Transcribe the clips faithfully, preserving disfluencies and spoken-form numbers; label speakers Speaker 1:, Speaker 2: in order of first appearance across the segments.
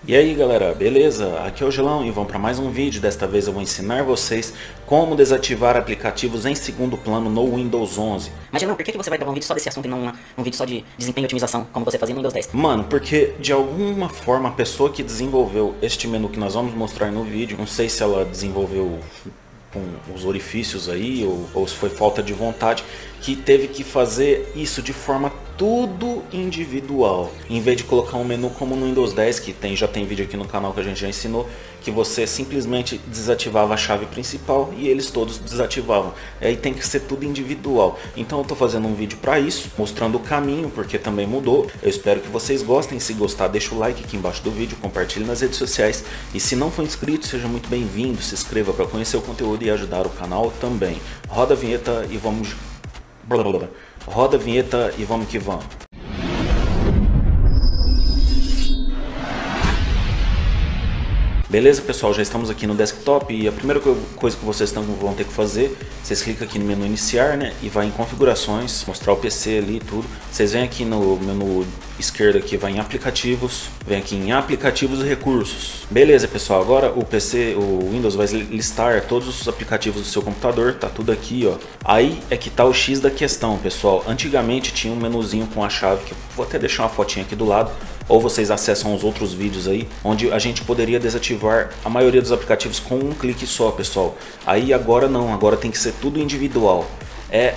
Speaker 1: E aí galera, beleza? Aqui é o Gelão e vamos para mais um vídeo. Desta vez eu vou ensinar vocês como desativar aplicativos em segundo plano no Windows onze.
Speaker 2: Mas Gelão, por que você vai gravar um vídeo só desse assunto e não uma, um vídeo só de desempenho e otimização, como você fazia no Windows dez?
Speaker 1: Mano, porque de alguma forma a pessoa que desenvolveu este menu que nós vamos mostrar no vídeo, não sei se ela desenvolveu com os orifícios aí ou, ou se foi falta de vontade, que teve que fazer isso de forma tudo individual, em vez de colocar um menu como no Windows dez, que tem, já tem vídeo aqui no canal que a gente já ensinou, que você simplesmente desativava a chave principal e eles todos desativavam. Aí tem que ser tudo individual. Então eu tô fazendo um vídeo para isso, mostrando o caminho, porque também mudou. Eu espero que vocês gostem. Se gostar, deixa o like aqui embaixo do vídeo, compartilhe nas redes sociais e se não for inscrito, seja muito bem-vindo, se inscreva para conhecer o conteúdo e ajudar o canal também. Roda a vinheta e vamos... Blá, blá, blá. Roda a vinheta e vamos que vamos. Beleza, pessoal, já estamos aqui no desktop e a primeira coisa que vocês vão ter que fazer, vocês clicam aqui no menu iniciar, né, e vai em configurações, mostrar o P C ali e tudo. Vocês vêm aqui no menu esquerdo aqui, vai em aplicativos, vem aqui em aplicativos e recursos. Beleza, pessoal, agora o P C, o Windows vai listar todos os aplicativos do seu computador, tá tudo aqui, ó. Aí é que tá o X da questão, pessoal. Antigamente tinha um menuzinho com a chave, que eu vou até deixar uma fotinha aqui do lado, ou vocês acessam os outros vídeos aí, onde a gente poderia desativar a maioria dos aplicativos com um clique só, pessoal. Aí agora não, agora tem que ser tudo individual. É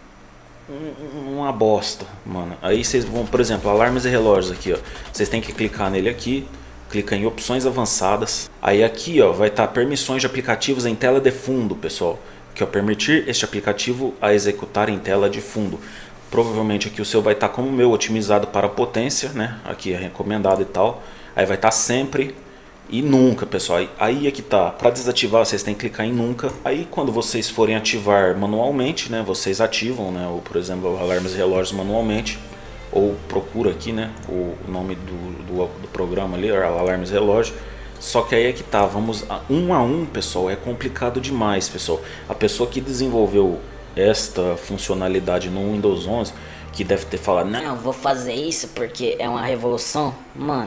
Speaker 1: uma bosta, mano. Aí vocês vão, por exemplo, alarmes e relógios aqui, ó. Vocês têm que clicar nele aqui, clica em opções avançadas. Aí aqui, ó, vai estar permissões de aplicativos em tela de fundo, pessoal. Que é permitir este aplicativo a executar em tela de fundo. Provavelmente aqui o seu vai estar como o meu, otimizado para potência, né? Aqui é recomendado e tal. Aí vai estar sempre e nunca, pessoal. Aí é que tá. Para desativar, vocês têm que clicar em nunca. Aí quando vocês forem ativar manualmente, né? Vocês ativam, né? Ou por exemplo, alarmes e relógios manualmente. Ou procura aqui, né? O nome do, do, do programa ali, alarmes e relógios. Só que aí é que tá. Vamos a um a um, pessoal. É complicado demais, pessoal. A pessoa que desenvolveu esta funcionalidade no Windows onze, que deve ter falado,
Speaker 2: não, vou fazer isso porque é uma revolução. Mano,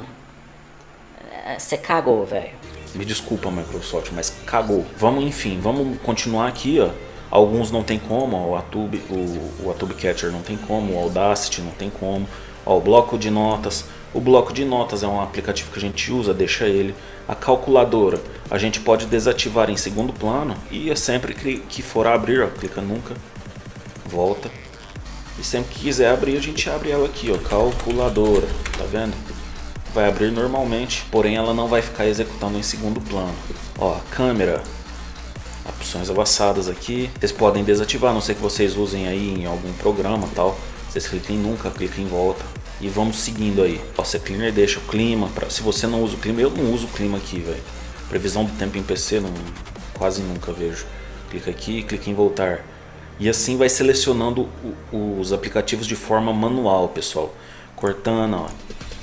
Speaker 2: você cagou, velho.
Speaker 1: Me desculpa, Microsoft, mas cagou. Vamos, enfim, vamos continuar aqui, ó. Alguns não tem como, ó, o Atube, o, o Atube Catcher não tem como, o Audacity não tem como, ó, o bloco de notas. O bloco de notas é um aplicativo que a gente usa, deixa ele. A calculadora a gente pode desativar em segundo plano e é sempre que for abrir, ó, clica nunca, volta. E sempre que quiser abrir, a gente abre ela aqui, ó, calculadora, tá vendo? Vai abrir normalmente, porém ela não vai ficar executando em segundo plano. Ó, câmera, opções avançadas aqui, vocês podem desativar, a não ser que vocês usem aí em algum programa tal. Vocês clicam em nunca, clicam em volta. E vamos seguindo aí. Ó, você cleaner deixa o clima. Pra, se você não usa o clima, eu não uso o clima aqui, velho. Previsão do tempo em P C, não, quase nunca vejo. Clica aqui, clica em voltar. E assim vai selecionando o, os aplicativos de forma manual, pessoal. Cortana, ó.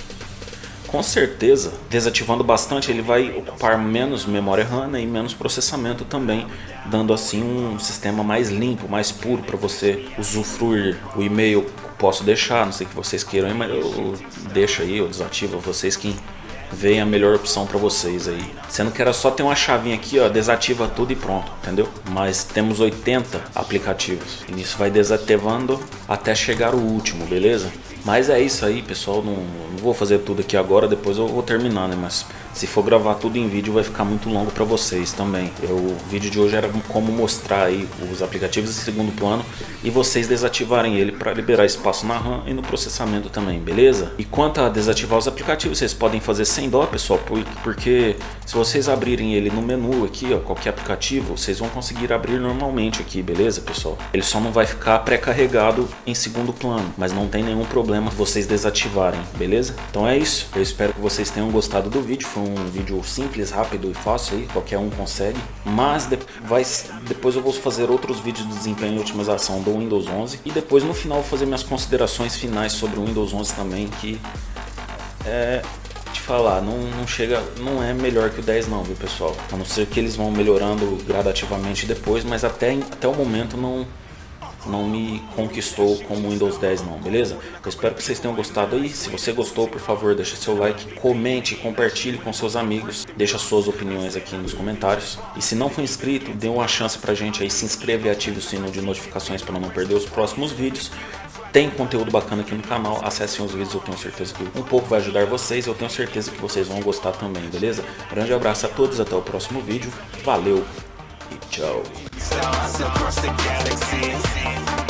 Speaker 1: Com certeza, desativando bastante, ele vai ocupar menos memória RAM, né, e menos processamento também, dando assim um sistema mais limpo, mais puro para você usufruir. O e-mail posso deixar, não sei que vocês queiram, mas eu deixo aí, eu desativo, vocês que veem a melhor opção para vocês aí. Sendo que era só ter uma chavinha aqui, ó, desativa tudo e pronto, entendeu? Mas temos oitenta aplicativos e nisso vai desativando até chegar o último, beleza? Mas é isso aí, pessoal, não, não vou fazer tudo aqui agora, depois eu vou terminar, né? Mas se for gravar tudo em vídeo vai ficar muito longo para vocês também. Eu, o vídeo de hoje era como mostrar aí os aplicativos em segundo plano e vocês desativarem ele para liberar espaço na RAM e no processamento também, beleza? E quanto a desativar os aplicativos, vocês podem fazer sem dó, pessoal, porque se vocês abrirem ele no menu aqui, ó, qualquer aplicativo, vocês vão conseguir abrir normalmente aqui, beleza, pessoal? Ele só não vai ficar pré-carregado em segundo plano, mas não tem nenhum problema vocês desativarem, beleza? Então é isso, eu espero que vocês tenham gostado do vídeo. Foi um vídeo simples, rápido e fácil aí, qualquer um consegue. Mas de, vai, depois eu vou fazer outros vídeos de desempenho e otimização do Windows onze e depois no final vou fazer minhas considerações finais sobre o Windows onze também, que é te falar, não, não chega, não é melhor que o dez não, viu, pessoal? A não ser que eles vão melhorando gradativamente depois, mas até, até o momento não não me conquistou como o Windows dez não, beleza? Eu espero que vocês tenham gostado aí. Se você gostou, por favor, deixa seu like, comente, compartilhe com seus amigos, deixa suas opiniões aqui nos comentários. E se não for inscrito, dê uma chance pra gente aí, se inscreve e ative o sino de notificações para não perder os próximos vídeos. Tem conteúdo bacana aqui no canal, acessem os vídeos, eu tenho certeza que um pouco vai ajudar vocês, eu tenho certeza que vocês vão gostar também, beleza? Grande abraço a todos, até o próximo vídeo, valeu e tchau!